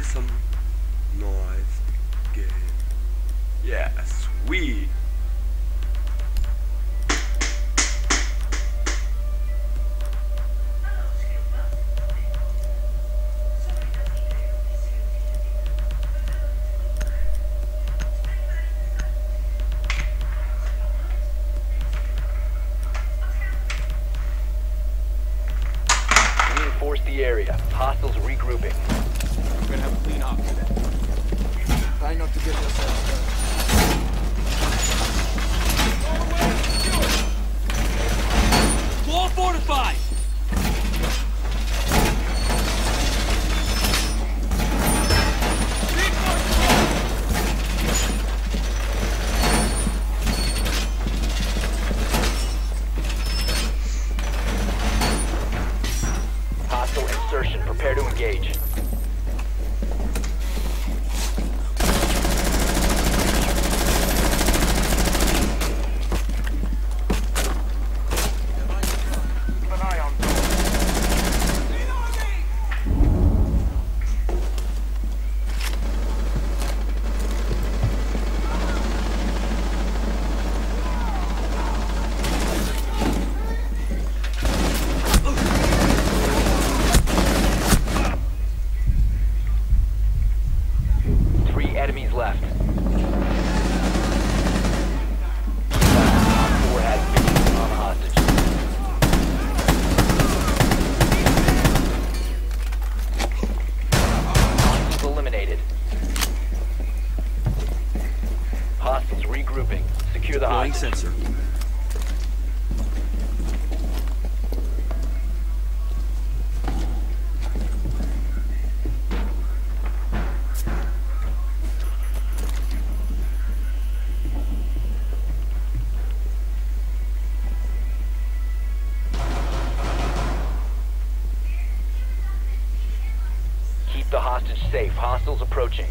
awesome noise game. Yeah, sweet. Reinforce the area. Hostiles regrouping. We're gonna have a clean op today. Try not to get yourself hurt. Wall fortified! Hostile insertion. Prepare to engage. Enemies left. Four has been on hostage. Hostiles eliminated. Hostiles regrouping. Secure the Deploying hostage. sensor. Keep the hostage safe. Hostiles approaching.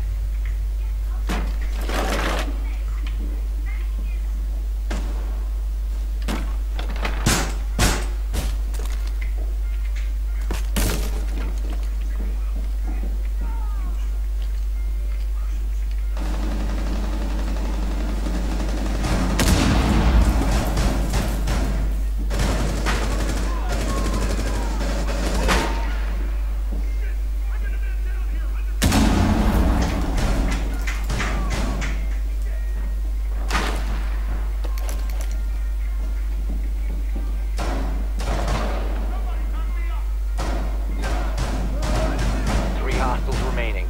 Three hostiles remaining.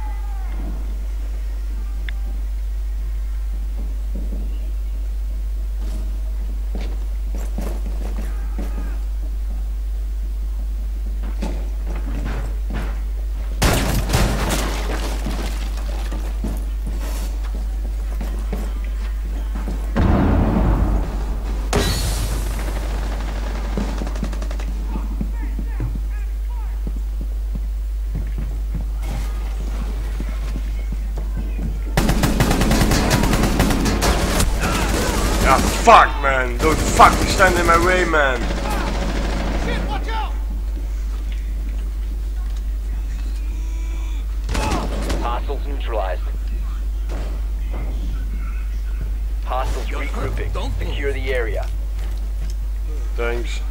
Ah, fuck, man. Don't fucking stand in my way, man. Shit, watch out! Hostiles neutralized. Hostiles regrouping. Secure the area. Thanks.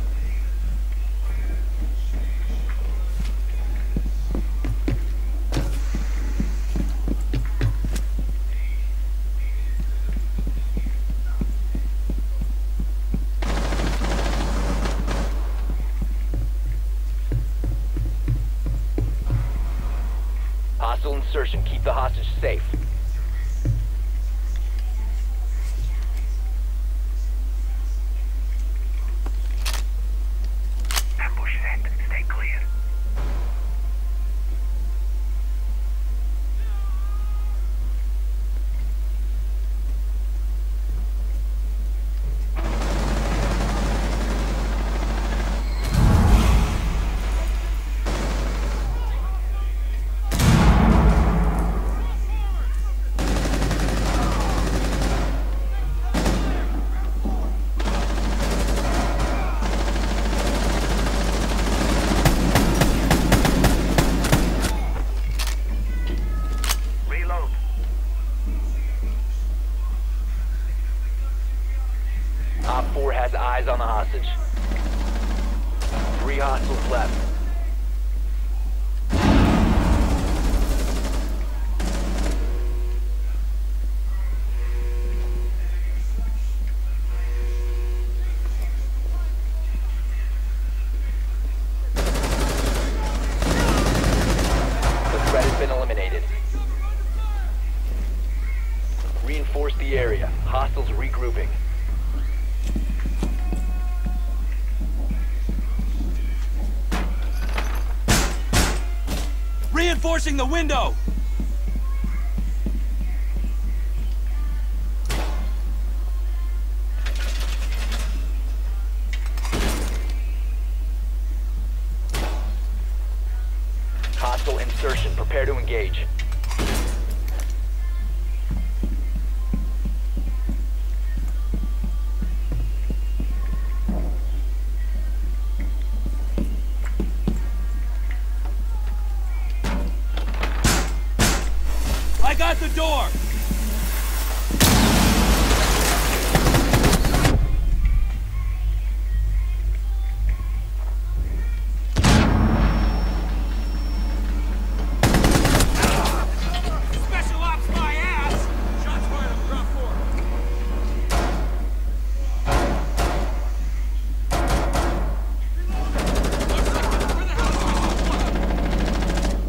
Hostile insertion. Keep the hostage safe. Ambush set. Stay clear. Op 4 has eyes on the hostage. 3 hostiles left. The threat has been eliminated. Reinforce the area. Hostiles regrouping. Reinforcing the window! Hostile insertion. Prepare to engage. I got the door! Special ops my ass! Shots fired on ground floor. Where the hell is my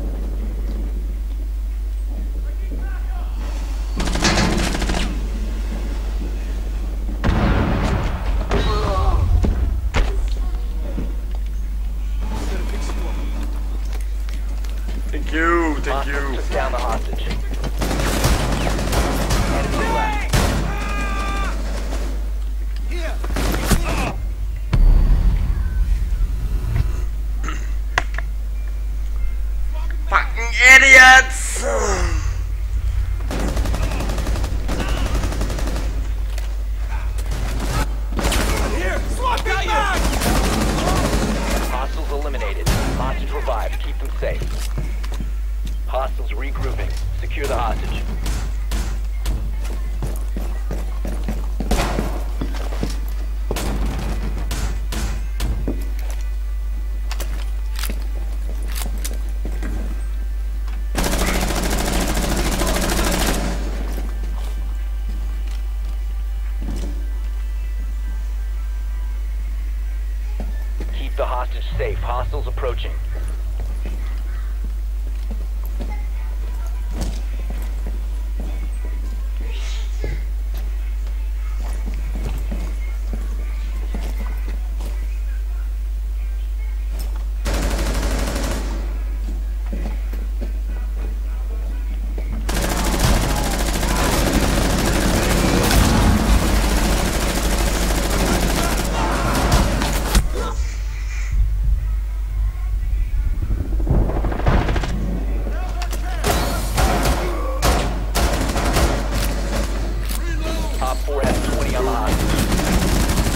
Thank you, thank you. Hostiles took down the hostage. Enemy left. Fucking idiots! Here! Swap got you! Hostiles eliminated. Hostage revived. Keep them safe. Hostiles regrouping. Secure the hostage. Keep the hostage safe. Hostiles approaching. Op 4 has 20 on the hostage.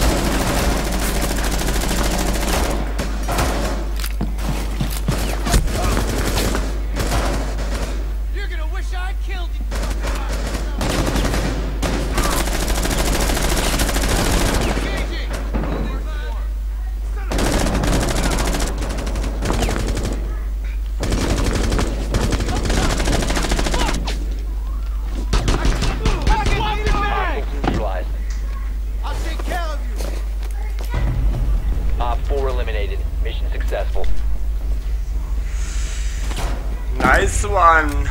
You're gonna wish I killed you. Engaging. Hostiles neutralized. I'll take care of you. Op 4 eliminated. Mission successful. Nice one!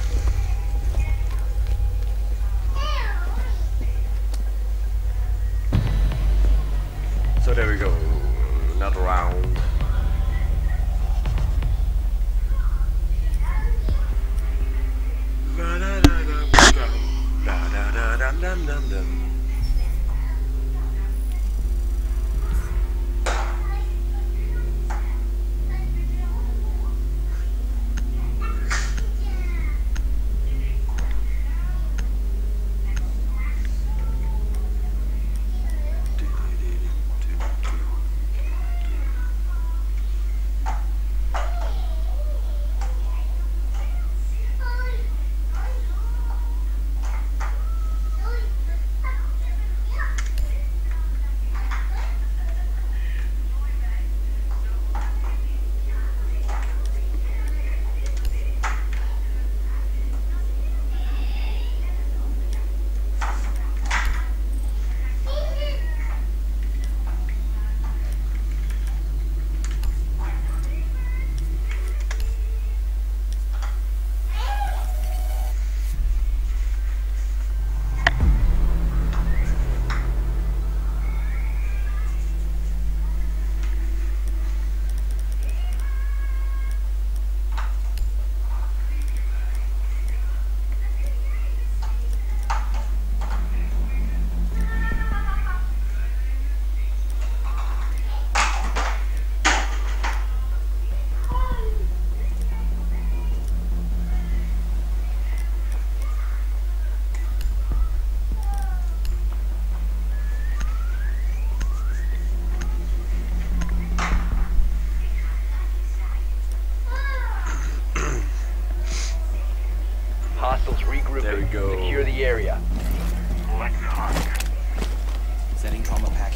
So there we go. Another round.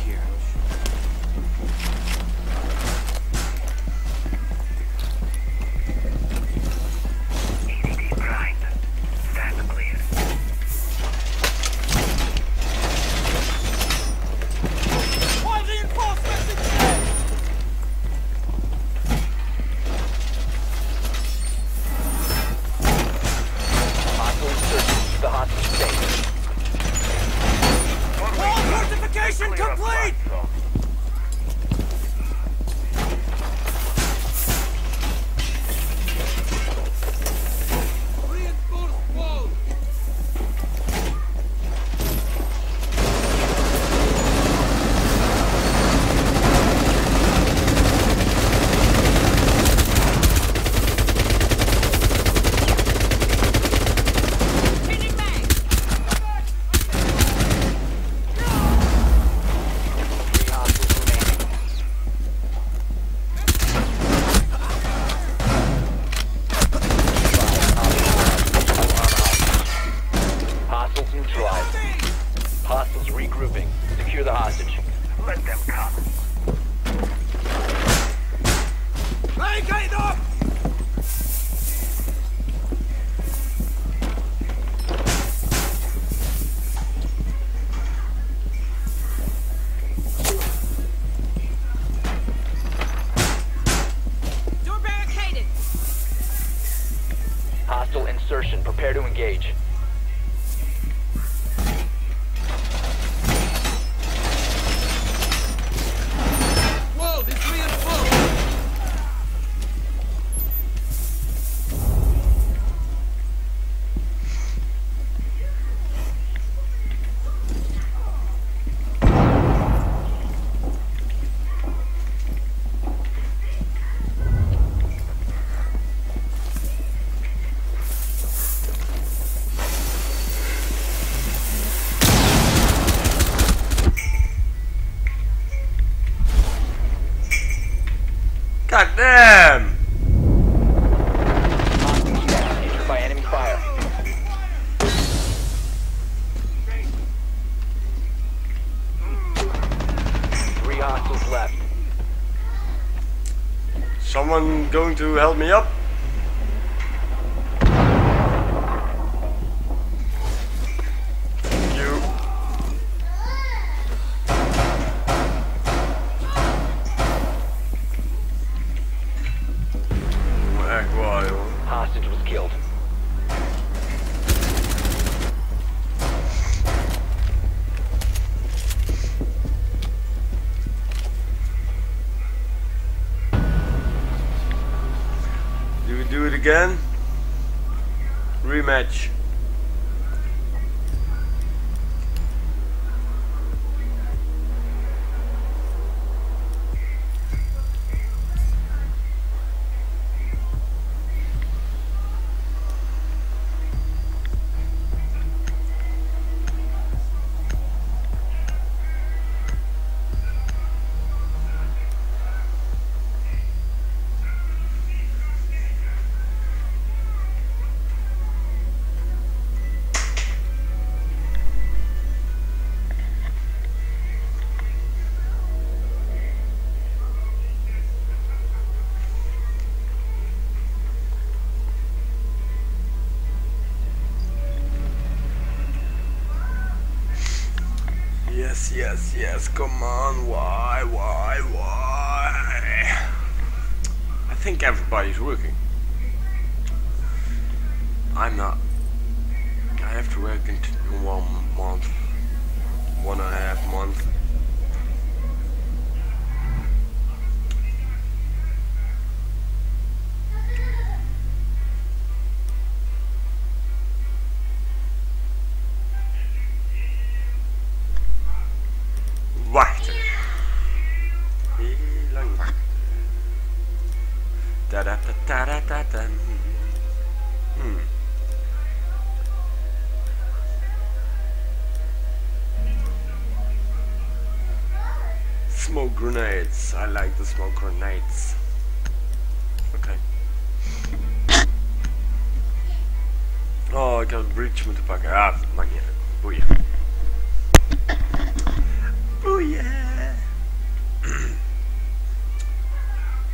here. EDD primed. Stand clear. Why reinforcements in here? Hostile insertion. Keep the hostage safe. Wall fortification complete! Reinforced wall! Changing mag! 3 hostiles remaining. Hostiles neutralized. Hostiles regrouping. Secure the hostage. Let them come. Barricade up! Door barricaded! Hostile insertion. Prepare to engage. Wall is reinforced! God damn! Hostage down. Injured by enemy fire. Three hostiles left. Someone going to help me up? You. Echt waar, joh. Hostage was killed. Do we do it again? Rematch. Yes, come on, why? I think everybody's working. I'm not. I have to work in 1 month, 1.5 months. Wachten. Heel lang wachten. Da da da da da da da. Smoke grenades. I like the smoke grenades. Okay. Oh, ik had een breach moeten pakken. Ah, maakt niet uit. Boeien. Boeien.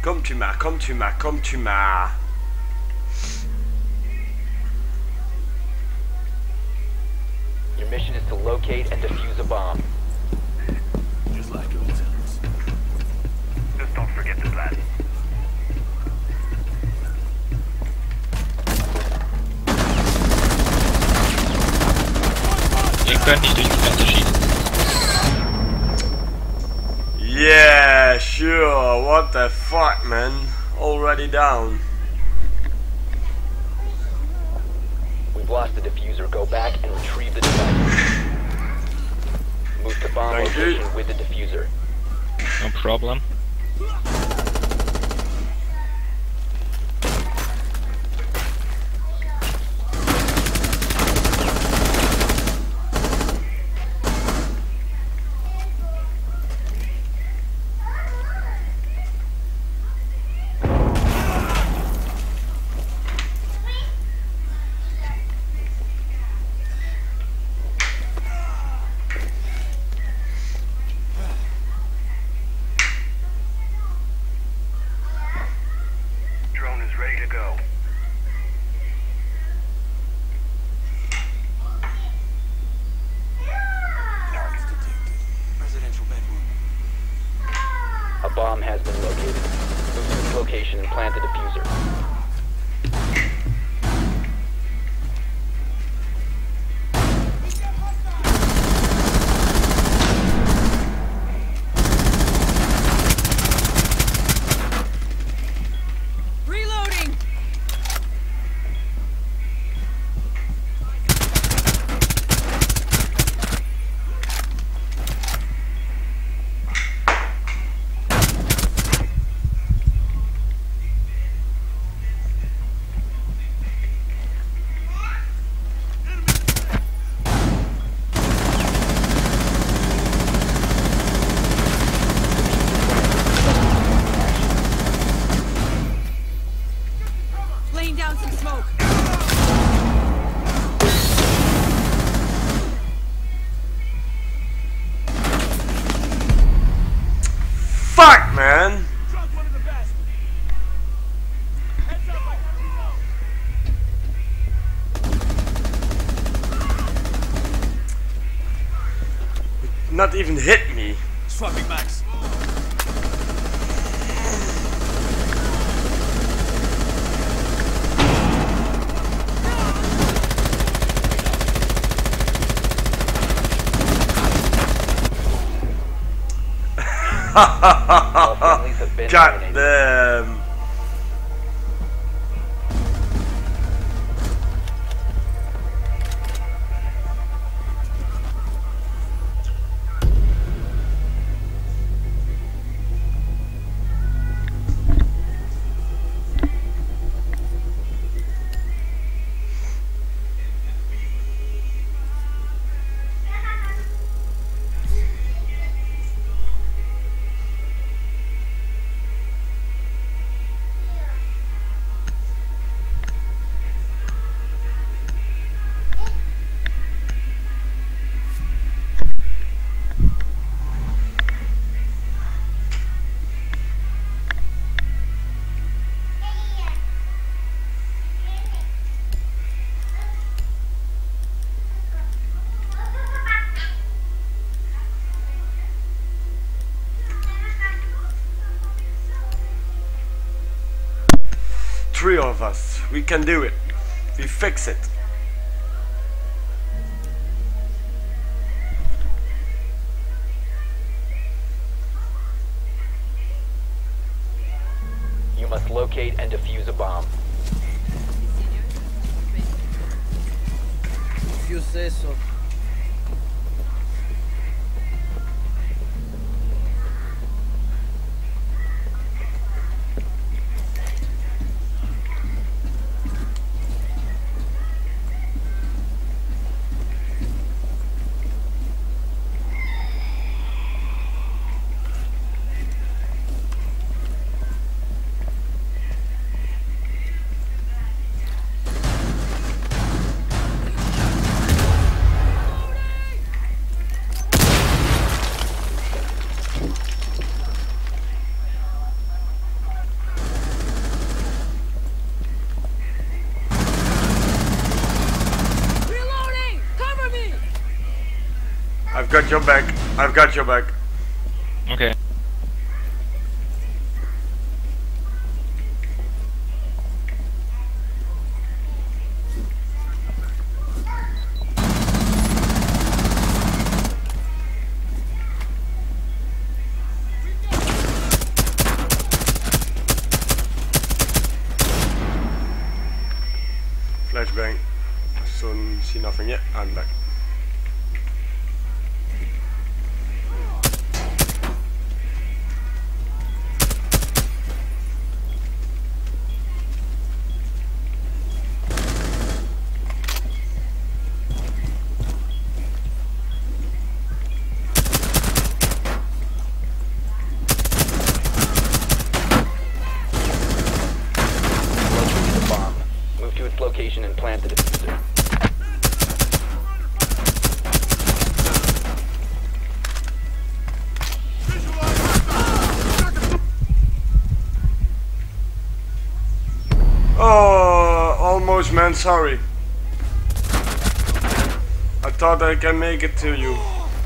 Kom tu maar, kom tu maar, kom tu maar. Your mission is to locate and defuse a bomb. Just like old times. Just don't forget the plan. Ik ben niet durch die Fenster schießen. Yeah, sure. What the fuck, man? Already down. We've lost the diffuser. Go back and retrieve the device. Move to bomb Thank you. location with the diffuser. No problem. Drone is ready to go. Targets detected. Residential bedroom. A bomb has been located. Move to its location and plant the diffuser. Reloading! Laying down some smoke. Fuck, man. Drunk one of the best. Heads up. Not even hit me. Swapping max. All friendlies have been God eliminated. damn. Three of us. We can do it. We fix it. You must locate and defuse a bomb. If you say so. got your back. I've got your back. Okay. Flashbang. So see nothing yet. I'm back. Locate the bomb. Move to its location and plant the diffuser. Oh, almost, man. Sorry. I thought I can make it to you.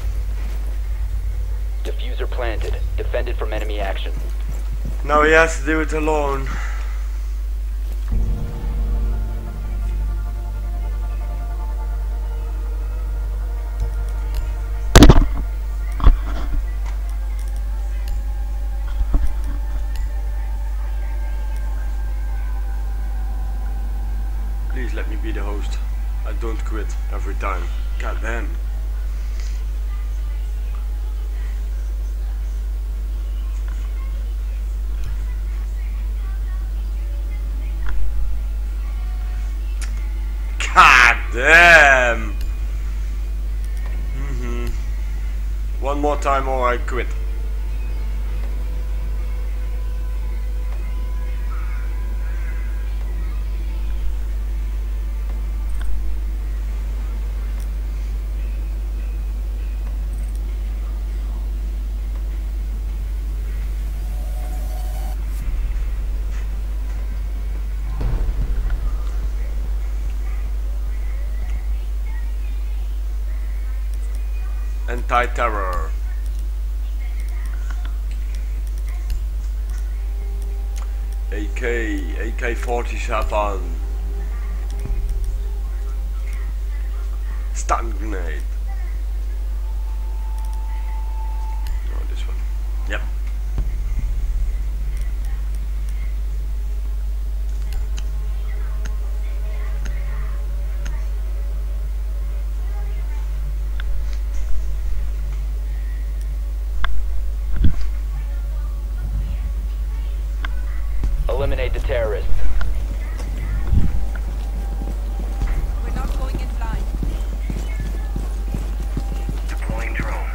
Diffuser planted. Defended from enemy action. Now he has to do it alone. Please let me be the host. I don't quit every time. God damn. God damn. One more time or I quit. Anti-terror. AK-47. Stun grenade. Oh, this one. Yep. Eliminate the terrorists. We're not going in blind. Deploying drone.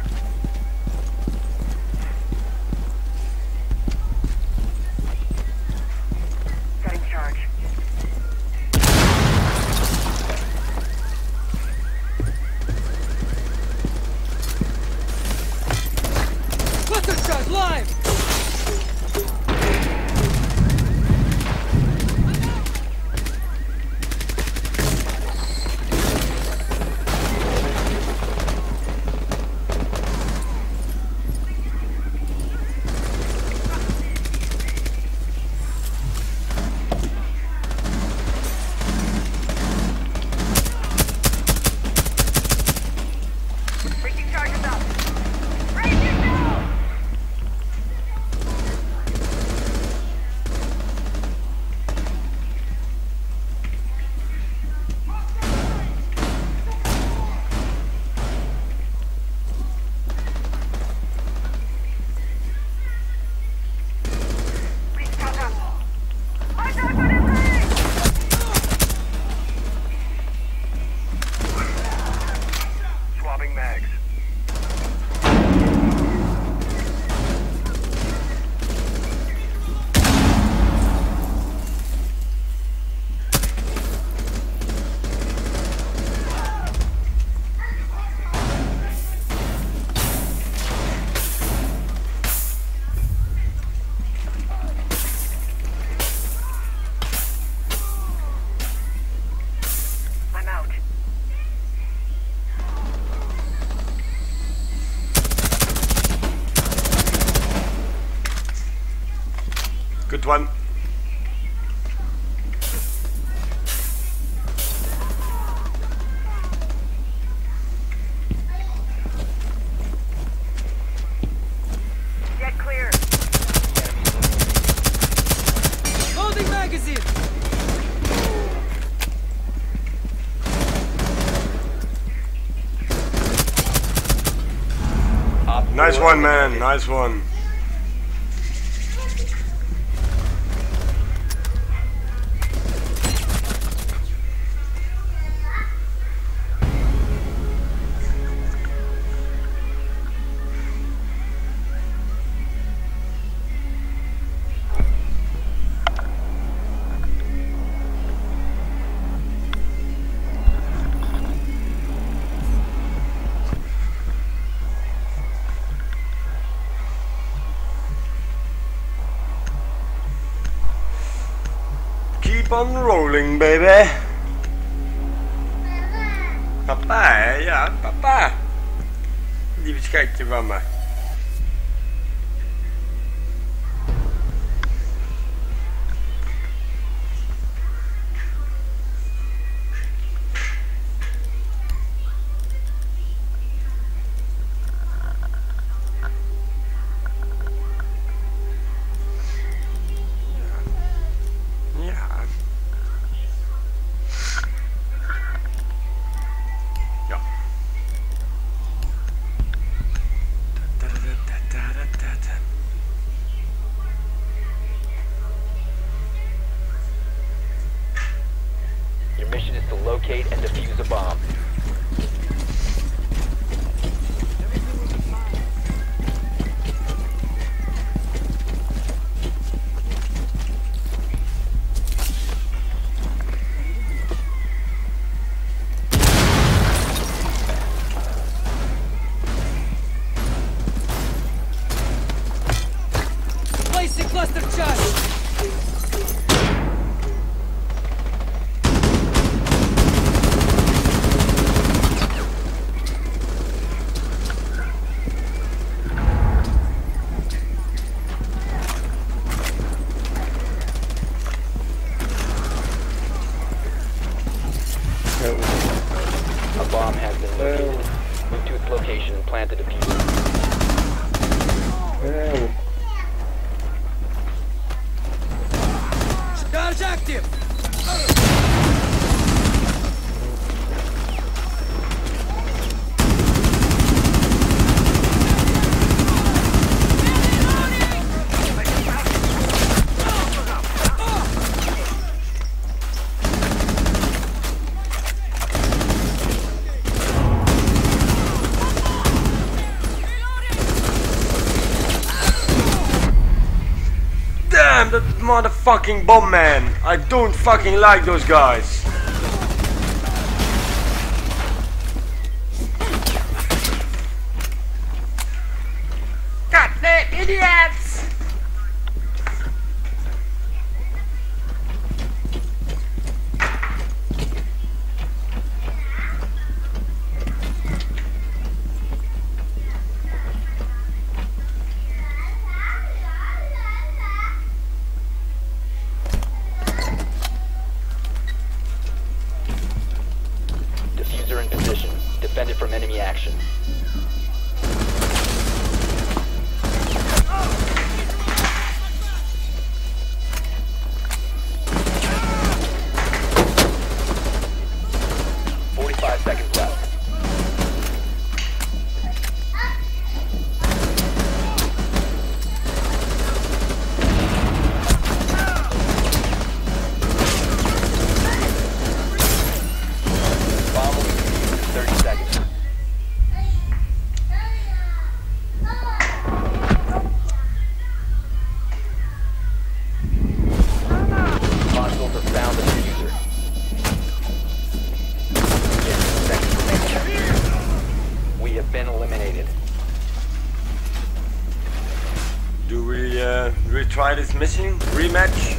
Setting charge. Cluster charge live! Breaking charges up. Breaking now! Good one. Get clear. Loading magazine! Nice one, man. Nice one. Keep on rolling, baby. Papa, ja, papa. Lieve schatje van me. Your mission is to locate and defuse a bomb. Placing cluster charge! A bomb has been located. Move to its location and plant the diffuser. Charge active! Damn, that motherfucking bomb man. I don't fucking like those guys. Goddamn idiots! Diffuser in position. Defend it from enemy action. Seconds left. Bomb will be defused in 30 seconds. Hostiles have found the diffuser. 15 seconds remaining. We have been eliminated. Do we retry this mission? Rematch?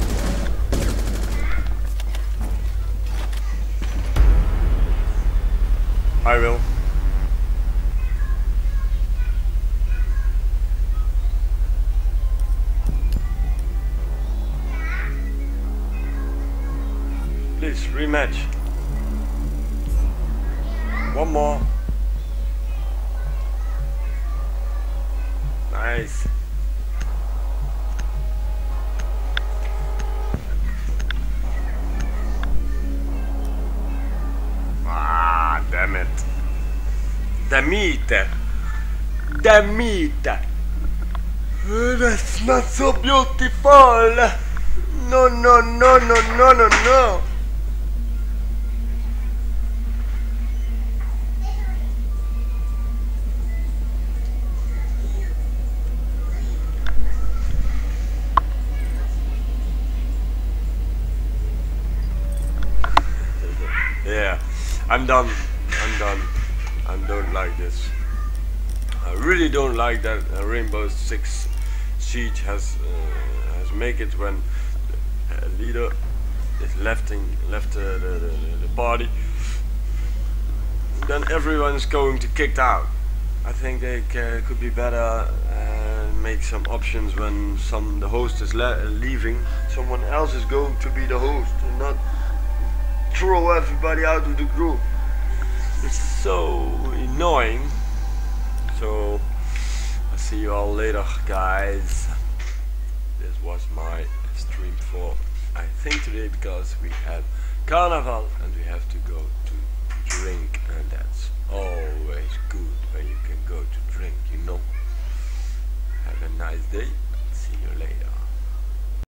I will. Nice, rematch. One more. Nice. Ah, damn it. Damn it. Damn it. That's not so beautiful. No, no, no, no, no, no, no. Yeah, I'm done. I'm done. I don't like this. I really don't like that Rainbow Six Siege has make it when a leader is left the party. Then everyone's going to kicked out. I think they could be better and make some options when the host is leaving. Someone else is going to be the host and not throw everybody out of the group. It's so annoying. So I'll see you all later, guys. This was my stream for I think today, because we had Carnival and we have to go to drink.